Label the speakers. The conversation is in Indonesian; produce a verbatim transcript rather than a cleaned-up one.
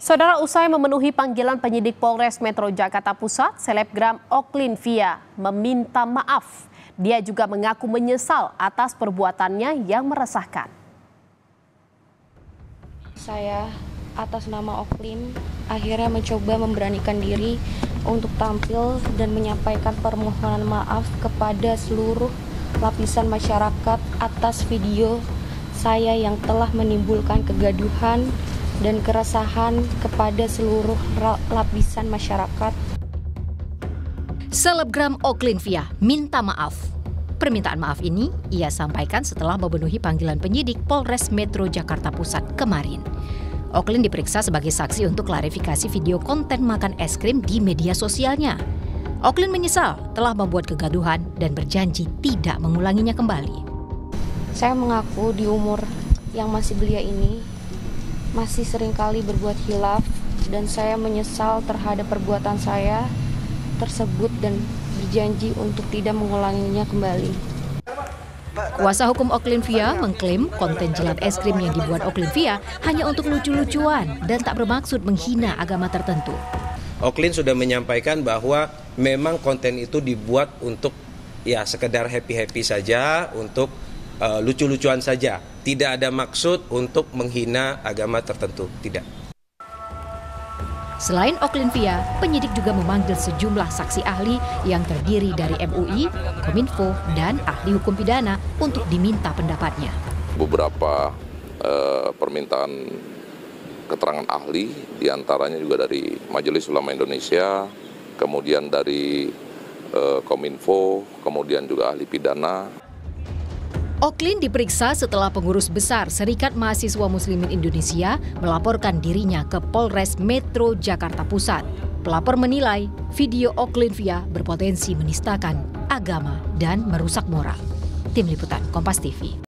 Speaker 1: Saudara, usai memenuhi panggilan penyidik Polres Metro Jakarta Pusat, selebgram Oklin Via meminta maaf. Dia juga mengaku menyesal atas perbuatannya yang meresahkan.
Speaker 2: Saya atas nama Oklin akhirnya mencoba memberanikan diri untuk tampil dan menyampaikan permohonan maaf kepada seluruh lapisan masyarakat atas video saya yang telah menimbulkan kegaduhan dan keresahan kepada seluruh lapisan masyarakat.
Speaker 3: Selebgram Oklin Via minta maaf. Permintaan maaf ini ia sampaikan setelah memenuhi panggilan penyidik Polres Metro Jakarta Pusat kemarin. Oklin diperiksa sebagai saksi untuk klarifikasi video konten makan es krim di media sosialnya. Oklin menyesal telah membuat kegaduhan dan berjanji tidak mengulanginya kembali.
Speaker 2: Saya mengaku di umur yang masih belia ini masih seringkali berbuat hilaf, dan saya menyesal terhadap perbuatan saya tersebut dan berjanji untuk tidak mengulanginya kembali.
Speaker 3: Kuasa hukum Oklin Via mengklaim konten jilat es krim yang dibuat Oklin Via hanya untuk lucu-lucuan dan tak bermaksud menghina agama tertentu.
Speaker 4: Oklin sudah menyampaikan bahwa memang konten itu dibuat untuk ya sekedar happy-happy saja, untuk uh, lucu-lucuan saja. Tidak ada maksud untuk menghina agama tertentu, tidak.
Speaker 3: Selain Oklin Via, penyidik juga memanggil sejumlah saksi ahli yang terdiri dari M U I, Kominfo, dan ahli hukum pidana untuk diminta pendapatnya.
Speaker 5: Beberapa eh, permintaan keterangan ahli, diantaranya juga dari Majelis Ulama Indonesia, kemudian dari eh, Kominfo, kemudian juga ahli pidana.
Speaker 3: Oklin diperiksa setelah pengurus besar Serikat Mahasiswa Muslimin Indonesia melaporkan dirinya ke Polres Metro Jakarta Pusat. Pelapor menilai video Oklin Via berpotensi menistakan agama dan merusak moral. Tim Liputan Kompas T V.